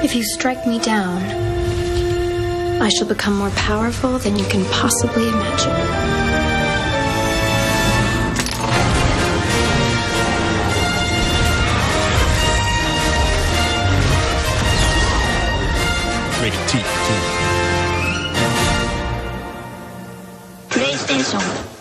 If you strike me down, I shall become more powerful than you can possibly imagine. Rated T. PlayStation